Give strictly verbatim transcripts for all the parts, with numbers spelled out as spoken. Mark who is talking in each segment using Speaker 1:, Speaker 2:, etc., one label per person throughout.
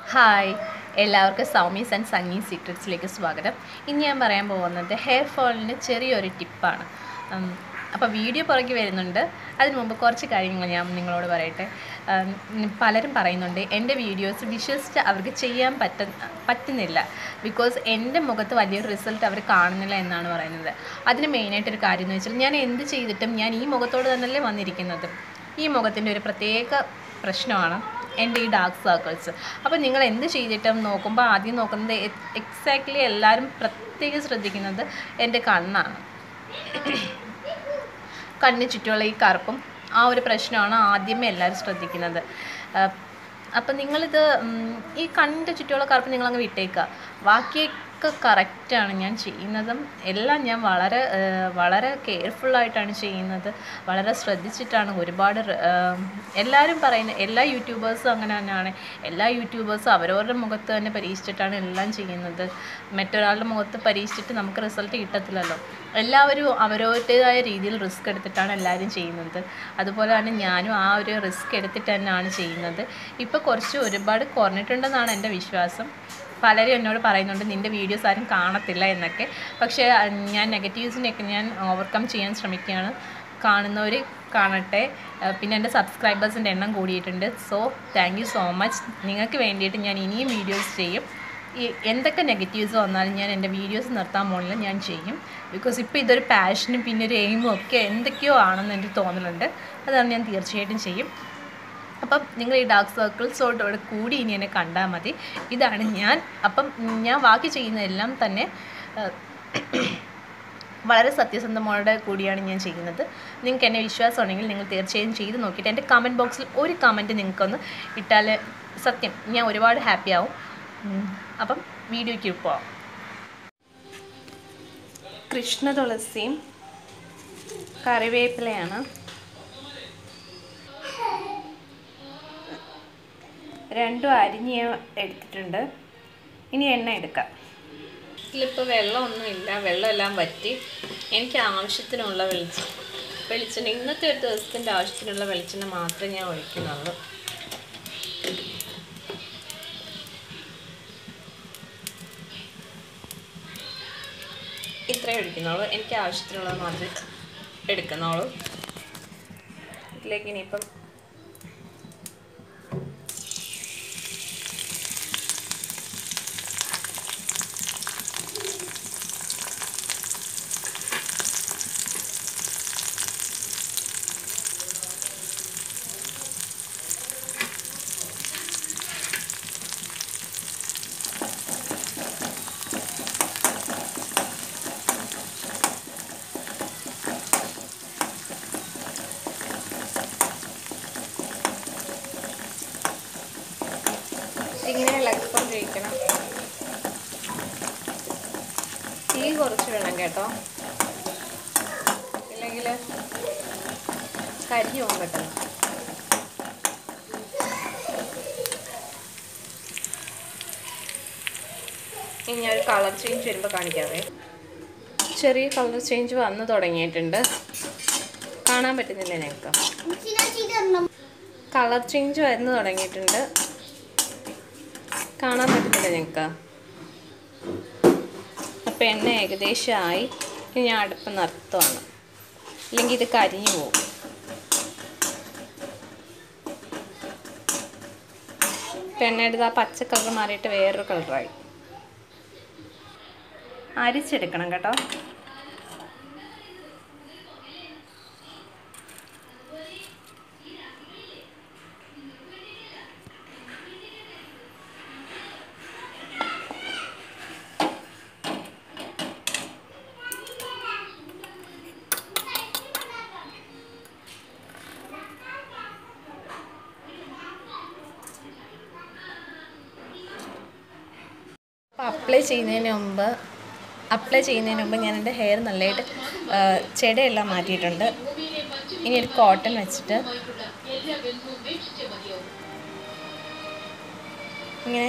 Speaker 1: Hi, എല്ലാവർക്കും സൗമീസ് and Sunny സീക്രട്സിലേക്ക് സ്വാഗതം. ഇനി ഞാൻ പറയാൻ പോകുന്നത് ഹെയർ ഫോളിന് ചെറിയൊരു ടിപ്പാണ്. അപ്പോൾ വീഡിയോ പുറകെ വരുന്നുണ്ട്. അതിന് മുമ്പ് കുറച്ച് കാര്യങ്ങൾ ഞാൻ നിങ്ങളോട് പറയട്ടെ. പലരും പറയുന്നുണ്ട് എൻ്റെ വീഡിയോസ് വിശ്വസിച്ച് അവർക്ക് ചെയ്യാൻ പറ്റ പറ്റുന്നില്ല ബിക്കോസ് എൻ്റെ മുഖത്ത് വലിയൊരു റിസൾട്ട് അവർ കാണുന്നില്ല എന്നാണ് പറയുന്നത്. അതിന് മെയിനായിട്ടൊരു കാര്യം എന്ന് വെച്ചാൽ ഞാൻ എന്ത് ചെയ്തിട്ടും ഞാൻ ഈ മുഖത്തോട് തന്നെയല്ലേ വന്നിരിക്കുന്നത്. ഈ മുഖത്തിൻ്റെ ഒരു പ്രത്യേക പ്രശ്നമാണ് എൻ്റെ ഈ ഡാർക്ക് സർക്കിൾസ്. അപ്പോൾ നിങ്ങൾ എന്ത് ചെയ്തിട്ടും നോക്കുമ്പോൾ ആദ്യം നോക്കുന്നത് എക്സാക്ട്ലി എല്ലാവരും പ്രത്യേകം ശ്രദ്ധിക്കുന്നത് എൻ്റെ കണ്ണാണ്. കണ്ണിന് ചുറ്റുമുള്ള ഈ കറുപ്പും ആ ഒരു പ്രശ്നമാണ് ആദ്യമേ എല്ലാവരും ശ്രദ്ധിക്കുന്നത്. അപ്പം നിങ്ങളിത് ഈ കണ്ണിൻ്റെ ചുറ്റുമുള്ള കറുപ്പ് നിങ്ങളങ്ങ് വിട്ടേക്കുക. ബാക്കിയൊക്കെ കറക്റ്റാണ് ഞാൻ ചെയ്യുന്നതും എല്ലാം ഞാൻ വളരെ വളരെ കെയർഫുള്ളായിട്ടാണ് ചെയ്യുന്നത്. വളരെ ശ്രദ്ധിച്ചിട്ടാണ്. ഒരുപാട് എല്ലാവരും പറയുന്നത് എല്ലാ യൂട്യൂബേഴ്സും അങ്ങനെ തന്നെയാണ്. എല്ലാ യൂട്യൂബേഴ്സും അവരവരുടെ മുഖത്ത് തന്നെ പരീക്ഷിച്ചിട്ടാണ് എല്ലാം ചെയ്യുന്നത്. മറ്റൊരാളുടെ മുഖത്ത് പരീക്ഷിച്ചിട്ട് നമുക്ക് റിസൾട്ട് കിട്ടത്തില്ലല്ലോ. എല്ലാവരും അവരവരുടേതായ രീതിയിൽ റിസ്ക് എടുത്തിട്ടാണ് എല്ലാവരും ചെയ്യുന്നത്. അതുപോലെ തന്നെ ഞാനും ആ ഒരു റിസ്ക് എടുത്തിട്ട് തന്നെയാണ് ചെയ്യുന്നത്. ഇപ്പോൾ കുറച്ച് ഒരുപാട് കുറഞ്ഞിട്ടുണ്ടെന്നാണ് എൻ്റെ വിശ്വാസം. പലരും എന്നോട് പറയുന്നുണ്ട് നിൻ്റെ വീഡിയോസ് ആരും കാണത്തില്ല എന്നൊക്കെ. പക്ഷേ ഞാൻ നെഗറ്റീവ്സിനെയൊക്കെ ഞാൻ ഓവർകം ചെയ്യാൻ ശ്രമിക്കുകയാണ്. കാണുന്നവർ കാണട്ടെ. പിന്നെ എൻ്റെ സബ്സ്ക്രൈബേഴ്സിൻ്റെ എണ്ണം കൂടിയിട്ടുണ്ട്. So thank you so much. നിങ്ങൾക്ക് വേണ്ടിയിട്ട് ഞാൻ ഇനിയും വീഡിയോസ് ചെയ്യും. ഈ എന്തൊക്കെ നെഗറ്റീവ്സ് വന്നാലും ഞാൻ എൻ്റെ വീഡിയോസ് നിർത്താൻ പോകുന്നില്ല, ഞാൻ ചെയ്യും. ബിക്കോസ് ഇപ്പോൾ ഇതൊരു പാഷനും പിന്നെ ഒരു എയിമും ഒക്കെ എന്തൊക്കെയോ ആണെന്ന് എനിക്ക് തോന്നുന്നുണ്ട്. അതാണ് ഞാൻ തീർച്ചയായിട്ടും ചെയ്യും. അപ്പം നിങ്ങൾ ഈ ഡാർക്ക് സർക്കിൾസോടോടെ കൂടി ഇനി എന്നെ കണ്ടാൽ മതി. ഇതാണ് ഞാൻ. അപ്പം ഞാൻ ബാക്കി ചെയ്യുന്നതെല്ലാം തന്നെ വളരെ സത്യസന്ധമോടെ കൂടിയാണ് ഞാൻ ചെയ്യുന്നത്. നിങ്ങൾക്ക് എന്നെ വിശ്വാസം ഉണ്ടെങ്കിൽ നിങ്ങൾ തീർച്ചയായും ചെയ്ത് നോക്കിയിട്ട് എൻ്റെ കമൻറ്റ് ബോക്സിൽ ഒരു കമൻറ്റ് നിങ്ങൾക്കൊന്ന് ഇട്ടാൽ സത്യം ഞാൻ ഒരുപാട് ഹാപ്പി ആവും. അപ്പം വീഡിയോയ്ക്ക് പോവാം. കൃഷ്ണ തുളസിയും കറിവേപ്പിലയാണ്. രണ്ടും അരിഞ്ഞ് എടുത്തിട്ടുണ്ട്. ഇനി എണ്ണ എടുക്കാം. ഇതിലിപ്പോൾ വെള്ളമൊന്നുമില്ല, വെള്ളമെല്ലാം വറ്റി. എനിക്ക് ആവശ്യത്തിനുള്ള വെളിച്ചെണ്ണ വെളിച്ചെണ്ണ ഇന്നത്തെ ഒരു ദിവസത്തിൻ്റെ ആവശ്യത്തിനുള്ള വെളിച്ചെണ്ണ മാത്രമേ ഞാൻ ഒഴിക്കുന്നുള്ളൂ. ഇത്രയും ഒഴിക്കുന്നുള്ളൂ. എനിക്ക് ആവശ്യത്തിനുള്ളത് മാത്രമേ എടുക്കുന്നുള്ളൂ. ഇതിലേക്ക് ഇനിയിപ്പം ഇങ്ങനെ ഇളക്കിക്കൊണ്ടിരിക്കണം. തീ കുറച്ച് വേണം കേട്ടോ, ഇല്ലെങ്കിൽ കരിഞ്ഞു പോകും പെട്ടെന്ന്. ഇനി ഞാൻ ഒരു കളർ ചേഞ്ച് വരുമ്പോൾ കാണിക്കാവേ. ചെറിയ കളർ ചേഞ്ച് വന്ന് തുടങ്ങിയിട്ടുണ്ട്. കാണാൻ പറ്റുന്നില്ലേ ഞങ്ങൾക്ക്? കളർ ചേഞ്ച് വന്ന് തുടങ്ങിയിട്ടുണ്ട്. കാണാൻ പറ്റുന്നില്ല ഞങ്ങൾക്ക്? അപ്പോൾ എണ്ണ ഏകദേശമായി. ഇനി ഞാൻ അടുപ്പ് നിർത്തുവാണ്, ഇല്ലെങ്കിൽ ഇത് കരിഞ്ഞു പോകും. ഇപ്പം എണ്ണ എടുത്ത് ആ പച്ച കളർ മാറിയിട്ട് വേറൊരു കളറായി. അരിച്ചെടുക്കണം കേട്ടോ. അപ്പോൾ അപ്ലൈ ചെയ്യുന്നതിന് മുമ്പ് അപ്ലൈ ചെയ്യുന്നതിന് മുമ്പ് ഞാൻ എൻ്റെ ഹെയർ നല്ലതായിട്ട് ചെടയെല്ലാം മാറ്റിയിട്ടുണ്ട്. ഇനി ഒരു കോട്ടൺ വെച്ചിട്ട് ഇങ്ങനെ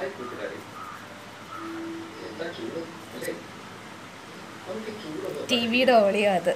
Speaker 1: ടി വിയുടെ ഓളിയോ അത്.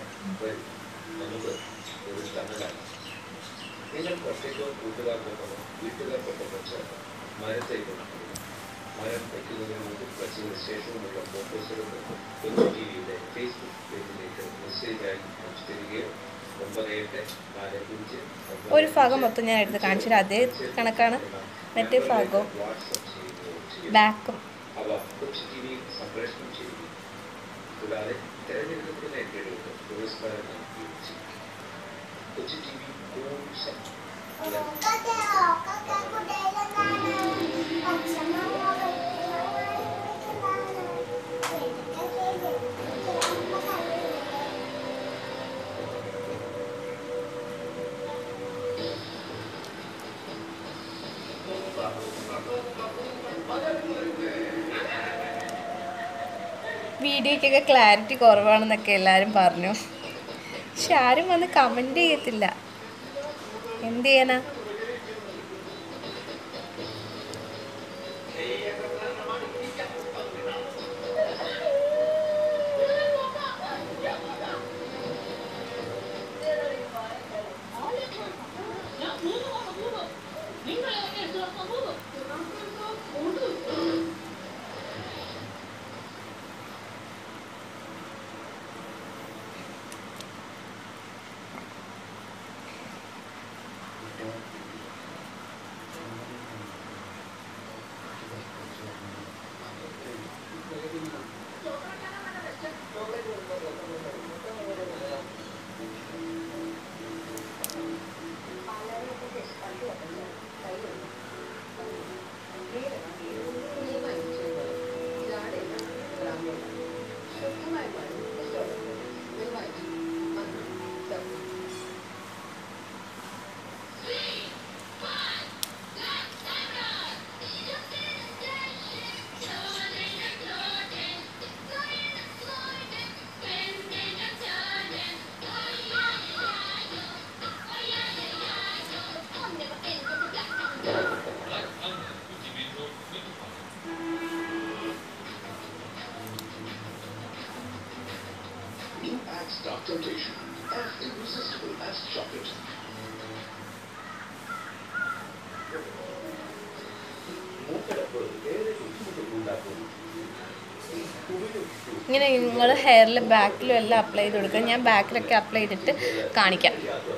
Speaker 2: മരം വയ്ക്കുന്നതിന് മുമ്പ് വച്ചതിന് ശേഷമുള്ള ഫോട്ടോസുകൾ കൊച്ചു ടി വിയുടെ ഫേസ്ബുക്ക് പേജിലേക്ക് മെസ്സേജായി അയച്ചു തരികയോ ഒമ്പത് എട്ട് നാല് അഞ്ച്
Speaker 1: ഒരു ഭാഗം മൊത്തം ഞാൻ എടുത്ത് കാണിച്ചു തരാം. അതേ കണക്കാണ് മറ്റേ ഭാഗവും ബാക്കും.
Speaker 2: അവ കൊച്ചു ടി വിയിൽ സംപ്രേഷണം ചെയ്യുന്നു. കൂടാതെ തെരഞ്ഞെടുക്കപ്പെടുന്ന എൻട്രികൾക്ക് പുരസ്കാരം നൽകുകയും ചെയ്യും. കൊച്ചു ടി വി
Speaker 1: വീഡിയോയ്ക്കൊക്കെ ക്ലാരിറ്റി കുറവാണെന്നൊക്കെ എല്ലാവരും പറഞ്ഞു. പക്ഷെ ആരും വന്ന് കമൻറ്റ് ചെയ്യത്തില്ല. എന്ത് ചെയ്യാനാ?
Speaker 2: Dark temptation, as irresistible as chocolate.
Speaker 1: ഇങ്ങനെ നിങ്ങൾ ഹെയറിൽ ബാക്കിലും എല്ലാം അപ്ലൈ ചെയ്ത് കൊടുക്കുക. ഞാൻ ബാക്കിലൊക്കെ അപ്ലൈ ചെയ്തിട്ട് കാണിക്കാം.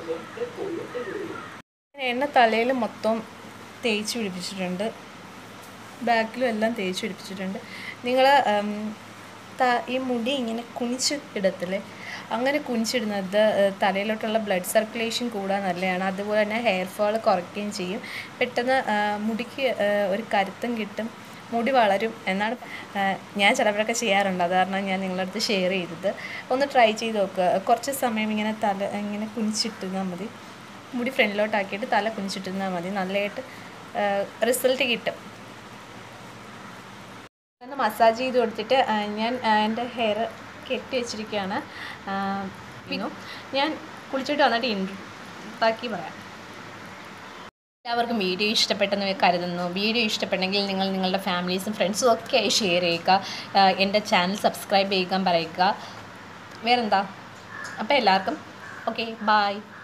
Speaker 1: എണ്ണ തലയിൽ മൊത്തം തേച്ച് പിടിപ്പിച്ചിട്ടുണ്ട്, ബാക്കിലും എല്ലാം തേച്ച് പിടിപ്പിച്ചിട്ടുണ്ട്. നിങ്ങൾ ഈ മുടി ഇങ്ങനെ കുനിച്ച് ഇടത്തില്ലേ, അങ്ങനെ കുനിച്ചിടുന്നത് തലയിലോട്ടുള്ള ബ്ലഡ് സർക്കുലേഷൻ കൂടാൻ നല്ലതാണ്. അതുപോലെ തന്നെ ഹെയർ ഫാൾ കുറയ്ക്കുകയും ചെയ്യും. പെട്ടെന്ന് മുടിക്ക് ഒരു കരുത്തും കിട്ടും, മുടി വളരും എന്നാണ് ഞാൻ ചിലപ്പോഴൊക്കെ ചെയ്യാറുണ്ട്. അത് കാരണം ഞാൻ നിങ്ങളുടെ അടുത്ത് ഷെയർ ചെയ്തത്. ഒന്ന് ട്രൈ ചെയ്ത് നോക്കുക. കുറച്ച് സമയം ഇങ്ങനെ തല ഇങ്ങനെ കുനിച്ചിട്ടുന്നാൽ മതി, മുടി ഫ്രണ്ടിലോട്ടാക്കിയിട്ട് തല കുനിച്ചിട്ടുന്നാൽ മതി, നല്ലതായിട്ട് റിസൾട്ട് കിട്ടും. ഒന്ന് മസാജ് ചെയ്ത് കൊടുത്തിട്ട് ഞാൻ എൻ്റെ ഹെയർ കെട്ടി വെച്ചിരിക്കുകയാണ്. പിന്നെ ഞാൻ കുളിച്ചിട്ട് വന്നിട്ട് ഇൻട്രാക്കി പറയാം. എല്ലാവർക്കും വീഡിയോ ഇഷ്ടപ്പെട്ടെന്ന് കരുതുന്നു. വീഡിയോ ഇഷ്ടപ്പെട്ടെങ്കിൽ നിങ്ങൾ നിങ്ങളുടെ ഫാമിലീസും ഫ്രണ്ട്സും ഒക്കെ ആയി ഷെയർ ചെയ്യുക. എൻ്റെ ചാനൽ സബ്സ്ക്രൈബ് ചെയ്യാൻ പറയുക. വേറെന്താ? അപ്പോൾ എല്ലാവർക്കും ഓക്കെ, ബായ്.